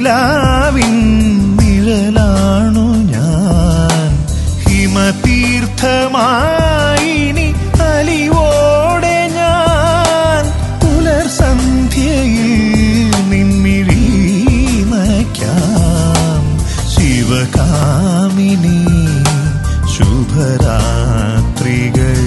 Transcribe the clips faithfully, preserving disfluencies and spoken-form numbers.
നിലാവിൻ നിഴലാണു ഞാൻ. ഹിമതീർത്ഥമായിനി അലിവോടെ ഞാൻ പുലർസന്ധ്യയിൽ നിൻമിഴി നയ്ക്കാം. ശിവകാമിനി ശുഭരാത്രികൾ.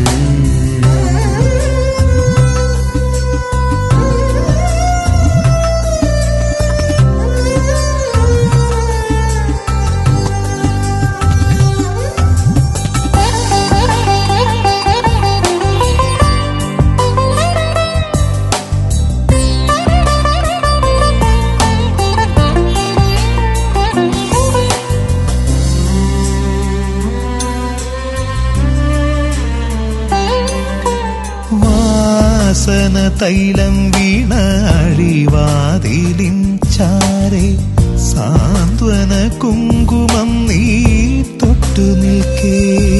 വാസന തൈലം വീണ അഴിവാതിലിൻ ചാരെ സാന്ത്വന കുങ്കുമം നീ തൊട്ടു നിൽക്കേ.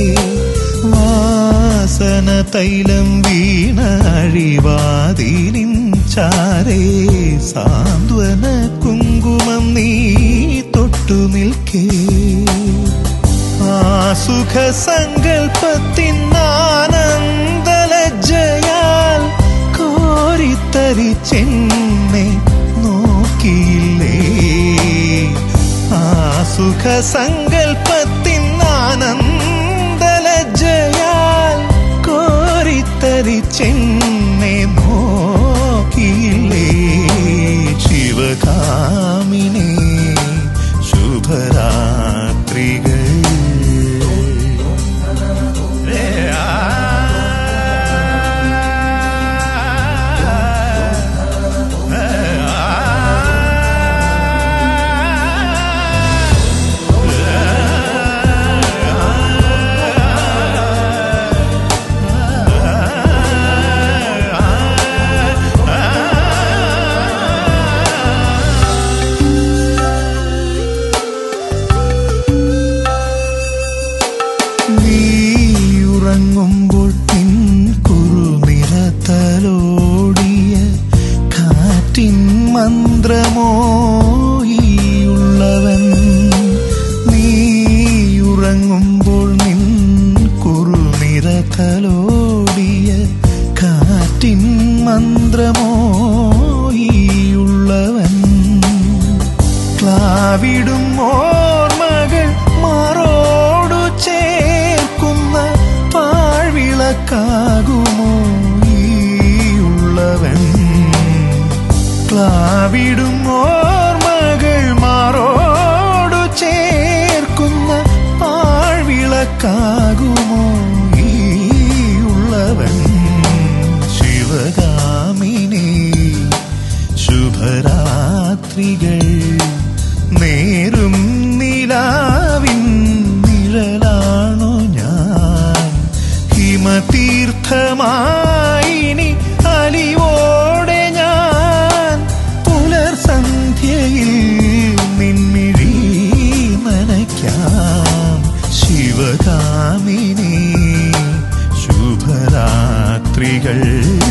വാസന തൈലം വീണ അഴിവാതിലിൻ ചാരെ സാന്ത്വന കുങ്കുമം നീ തൊട്ടു നിൽക്കേ. ആ സുഖ സങ്കൽപ്പത്തിൻ ആനന്ദലജ്ജയാൽ കോരിത്തരിച്ചെന്നെ നോക്കിയില്ലേ. ആ സുഖ സങ്കൽപ്പത്തിൻ ആനന്ദലജ്ജയാൽ കോരിത്തരിച്ചെന്നെ നോക്കിയില്ലേ. ശിവകാമിനി ശുഭരാത്രികൾ. നീയുറങ്ങുമ്പോൾ നിൻ കുറുനിറത്തലോടിയ കാറ്റിൻ മന്ത്രമോ ഈയുള്ളവൻ. നീയുറങ്ങുമ്പോൾ നിൻ കുറുനിറത്തലോടിയ കാറ്റിൻ മന്ത്രമോ ഈയുള്ളവൻ. ക്ലാവിടും ഓർമ്മകൾ മാറോടു ചേർക്കുന്ന പാഴ്വിളക്കാകുമോ ഈയുള്ളവൻ. ക്ലാവിടും ഓർമ്മകൾ മാറോടു ചേർക്കുന്ന പാഴ്വിളക്കാകുമോ ഈയുള്ളവൻ. ശിവകാമിനി ശുഭരാത്രികൾ. നേരും നിലാവിൻ നിഴലാണു ഞാൻ. ഹിമതീർത്ഥമായിനി അലിവോടെ ഞാൻ പുലർസന്ധ്യയിൽ നിൻമിഴി നനയ്ക്കാം. ശിവകാമിനി ശുഭരാത്രികൾ.